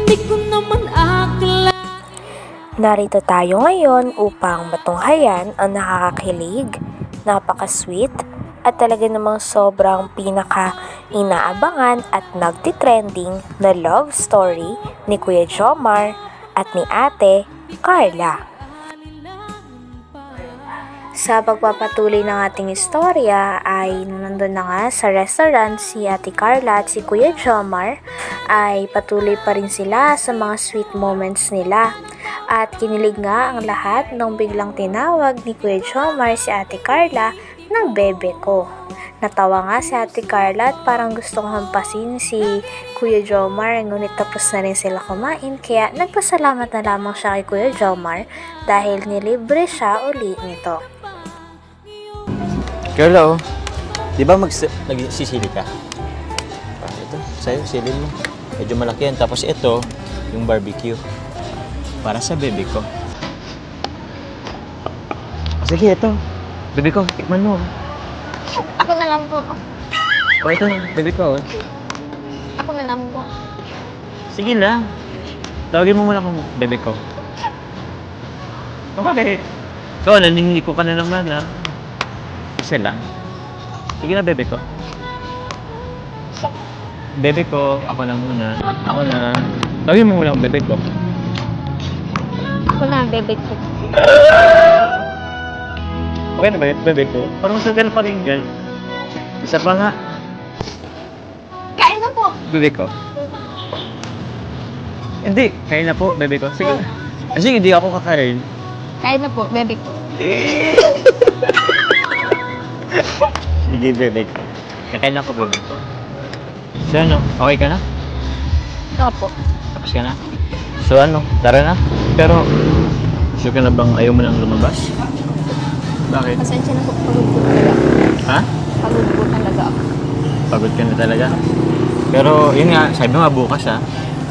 Narito tayo ngayon upang matunghayan ang nakakakilig, napaka-sweet, at talaga namang sobrang pinaka-inaabangan at nagtitrending na love story ni Kuya Jomar at ni Ate Carla. Sa pagpapatuloy ng ating istorya ay nandun na nga sa restaurant si Ate Carla at si Kuya Jomar ay patuloy pa rin sila sa mga sweet moments nila. At kinilig nga ang lahat nung biglang tinawag ni Kuya Jomar si Ate Carla ng bebe ko. Natawa nga si Ate Carla at parang gustong hampasin si Kuya Jomar, ngunit tapos na rin sila kumain kaya nagpasalamat na lamang siya kay Kuya Jomar dahil nilibre siya uli nito. Carla, di ba nagsisili ka? Ito, sa'yo, silin mo. Medyo malaki yan. Tapos ito, yung barbecue. Para sa bebe ko. Sige, ito. Bebe ko, tikman mo. Ako na lang po. O, ito, bebe ko. Ako na lang po. Sige lang. Tawagin mo muna kung bebe ko. Bakit? Ikaw, naningi ko ka na naman, ha? Isa lang. Sige na, bebe ko. Bebe ko, ako na muna. Ako na. Tawagin mo muna kung bebe ko. Ako na, bebe ko. Okay na ba yun, bebe ko? Parang sagal pa rin yan. Isa pa nga. Kain na po! Bebe ko. Hindi, kain na po, bebe ko. Sige. Sige, hindi ako kakain. Kain na po, bebe ko. Sige, bebe ko. Kakain ako, bebe ko. So ano, okay ka na? Opo. Tapos ka na? So ano, tara na. Pero, sure ka na bang ayaw mo nang lumabas? Bakit? Pasensya na po, pagod po talaga. Ha? Pagod po talaga ako. Pagod ka na talaga. Pero, yun nga, sabi mo nga bukas, ha?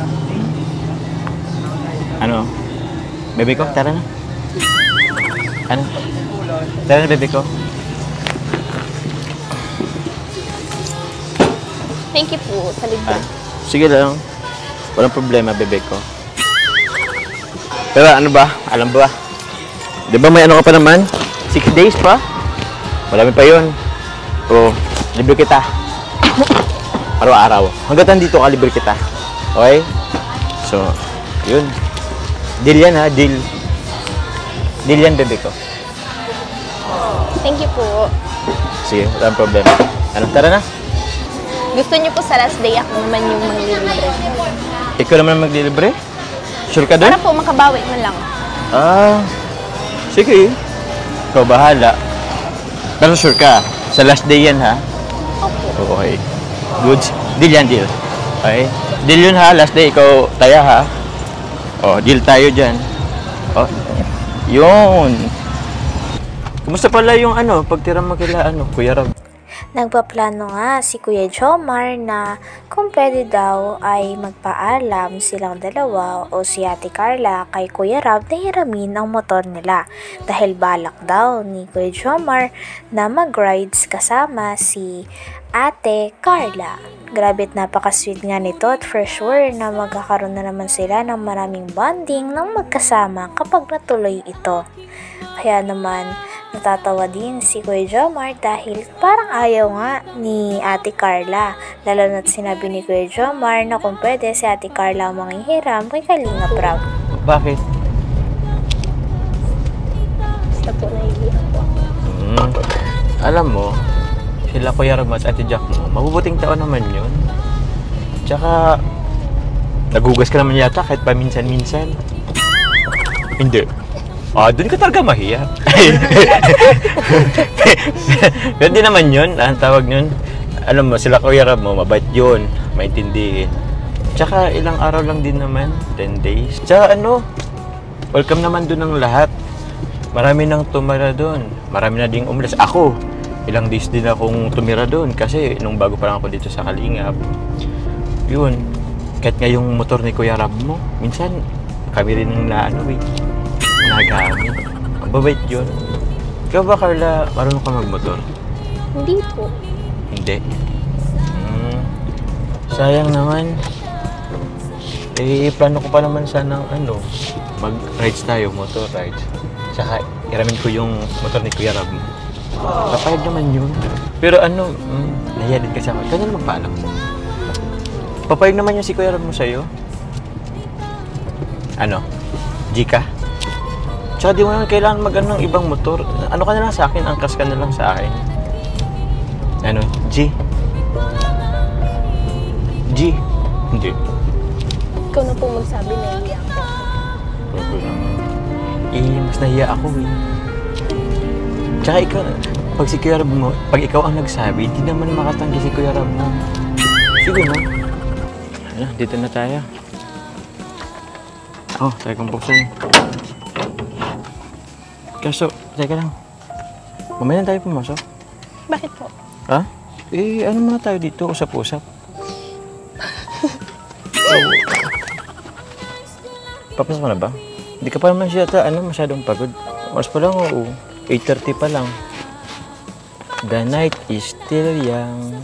Ano? Bebe ko, tara na. Ano? Tara na, bebe ko. Thank you po sa libre. Sige lang. Walang problema, bebe ko. Pero ano ba? Alam ba? Di ba may ano ka pa naman? 6 days pa? Marami pa yun. O, libre kita. Araw-araw. Hanggat nandito ka, libre kita. Okay? So, yun. Deal yan, ha? Deal. Deal yan, bebe ko. Thank you po. Sige, walang problema. Ano, tara na. Gusto niyo po sa last day ako naman yung manglilibre. Ikaw naman maglilibre? Sure ka doon? Para po makabawi mo lang. Ah, sige. Ikaw bahala. Pero sure ka, sa last day yan, ha? Opo. Okay. Good. Deal yan, deal. Okay? Deal yun, ha? Last day, ikaw taya, ha? Oh, deal tayo dyan. Oh, yun. Kumusta pala yung ano, pagtira mo kila, Kuya Rob? Nagpaplano nga si Kuya Jomar na kung pwede daw ay magpaalam silang dalawa o si Ate Carla kay Kuya Rob na hiramin ang motor nila dahil balak daw ni Kuya Jomar na mag-rides kasama si Ate Carla. Grabe at napaka-sweet nga nito at for sure na magkakaroon na naman sila ng maraming bonding ng magkasama kapag natuloy ito. Kaya naman, natatawa din si Kuya Jomar dahil parang ayaw nga ni Ate Carla. Lalo na't sinabi ni Kuya Jomar na kung pwede si Ate Carla ang manghihiram kay Kalinga Prab. Bakit? Basta po naiiyak po. Alam mo, sila Kuya Rob at Ate Jack mo, mabubuting taon naman yun. Tsaka, nagugas ka naman yata kahit paminsan-minsan. Hindi. Ah, doon ka talaga mahiya. Pero di naman yun, ang tawag yun. Alam mo, sila Kuya Rob mo, mabait yun, maintindihin. Tsaka ilang araw lang din naman, 10 days. Tsaka welcome naman doon ang lahat. Marami nang tumira doon. Marami na ding umalis. Ako, ilang days din akong tumira doon kasi nung bago pa lang ako dito sa Kalingap. Yun, kahit nga yung motor ni Kuya Rob mo, minsan kami rin nagamit. Ang babait yun. Ikaw ba, Carla, marunong ka magmotor? Hindi po. Hindi. Sayang naman. Plano ko pa naman sanang mag-rides tayo, motor rides. Tsaka iramin ko yung motor ni Kuya Rob. Papayag naman yun. Pero nahiya din kasi ako. Kanya magpaalam. Papayag naman yung si Kuya Rob mo sa'yo. G ka? Tsaka di mo naman kailangan ng ibang motor. Ano ka na lang sa akin, angkas ka na lang sa akin. G? G? Hindi. Ikaw na po magsabi na iiyak ko. Mas nahiya ako Tsaka ikaw, pag si Kuya Rob mo, pag ikaw ang nagsabi, di naman makatanggi si Kuya Rob mo. Sige na. Dito na tayo. Tayo kong buksan. Kaso, teka lang. Mamaya na tayo pumasok. Bakit po? Ha? Ano muna tayo dito? Usap-usap. Papasok ka na ba? Hindi ka pa naman siya masyadong pagod. Oras pa lang, 8:30 pa lang. The night is still young.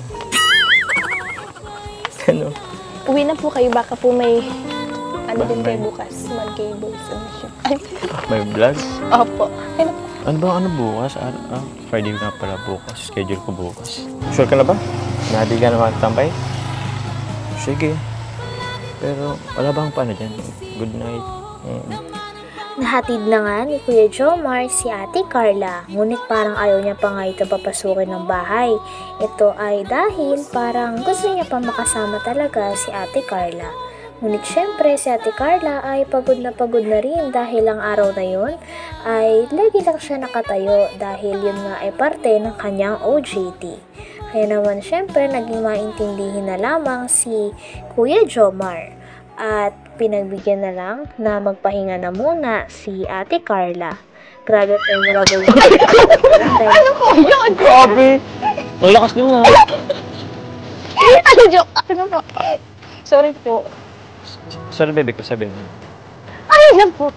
Uwi na po kayo. Baka po may din kayo bukas. Mag-cables. May vlog? Opo. Ano bukas? Friday na pala bukas. Schedule ko bukas. Sure ka na ba? Nadi ka naman tambay? Sige. Pero wala bang paano dyan? Good night. Nahatid na nga ni Kuya Jomar si Ate Carla, ngunit parang ayaw niya pa nga ito papasukin ng bahay. Ito ay dahil parang gusto niya pa makasama talaga si Ate Carla. Ngunit syempre si Ate Carla ay pagod na rin dahil ang araw na yun ay lagi lang siya nakatayo dahil yun nga ay parte ng kanyang OJT. Kaya naman syempre naging maintindihin na lamang si Kuya Jomar at pinagbigyan na lang na magpahinga na muna si Ate Carla. Grabe at grabe. Ano po yun? Grabe! Ang lakas nyo nga. Joke? Ano po? Sorry po. Sorry, baby ko, sabihin mo. Ayun lang po.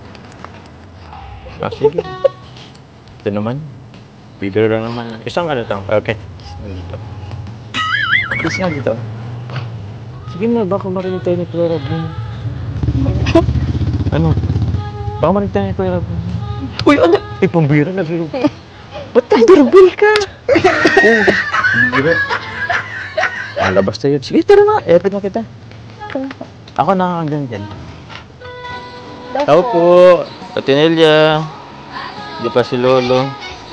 Sige. Ito naman. Bibiro lang naman. Isang okay. Dito. Isa nga dito. Sige na, baka marinig tayo ni Kuya Rob. Baka marinig tayo ni Kuya Rob. Uy, pambira na biro. Ba't nag-doorbell ka? Biro. Labas tayo. Sige, tara na. Epit na kita. Ako nakakagdan dyan. Tao po. Tatinelya. Di pa si Lolo.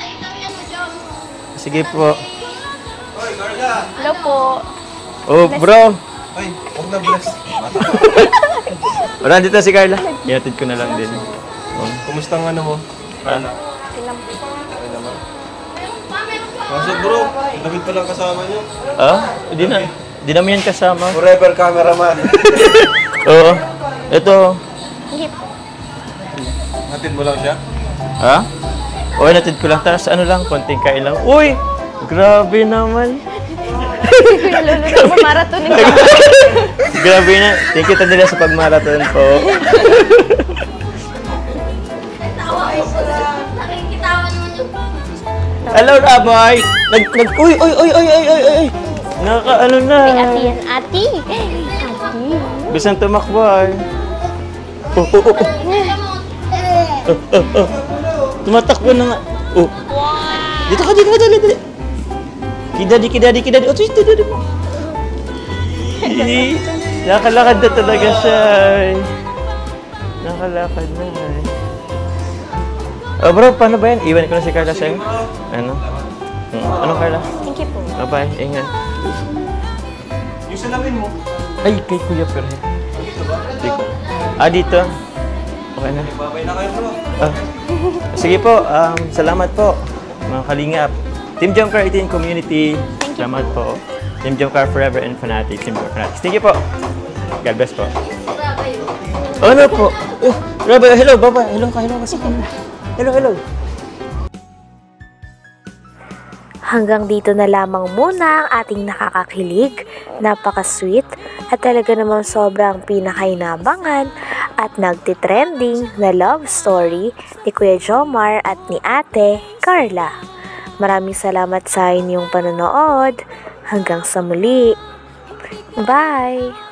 Sige po. Hello po. Bro. Ay, huwag na bless. Wala, dito si Carla. Ihatid ko na lang din. Kumusta ang mo? Ano? Okay naman. Kasi bro, David pa lang kasama niyo. Hindi naman yan kasama. Forever cameraman. Oo. Ito. Hatid mo lang siya? Ha? Natid ko lang. Tapos konting kain lang. Uy! Grabe naman. Marathon nito. Grabe na. Thank you nila sa pag-marathon po. Hello, Raboy! Uy! Naka-ano na. Ate yan, ate. Bisang tumakbo ay. Tumatakbo na nga. Dito ka, dali. Kidadi. Dali mo. Nakalakad na talaga siya. Nakalakad na. Bro, paano ba yan? Iwan ko na si Carla sa'yo. Ano, Carla? Thank you po. Bye-bye. Ingat. Yung salamin mo. Ay, kay Kuya Perhe. Dito. Dito. Okay na. Babay na kayo bro. Sige po. Salamat po, mga kalingap. Team Jumcar 18 Community. Salamat po. Team Jumcar Forever and Fanatics. Team Jumcar Fanatics. Thank you po. God bless po. Ano po? Rabay, hello, baba. Hello ka. Hello. Hanggang dito na lamang muna ang ating nakakakilig, napaka-sweet at talaga namang sobrang pinakainabangan at nagtitrending na love story ni Kuya Jomar at ni Ate Carla. Maraming salamat sa inyong panonood. Hanggang sa muli. Bye!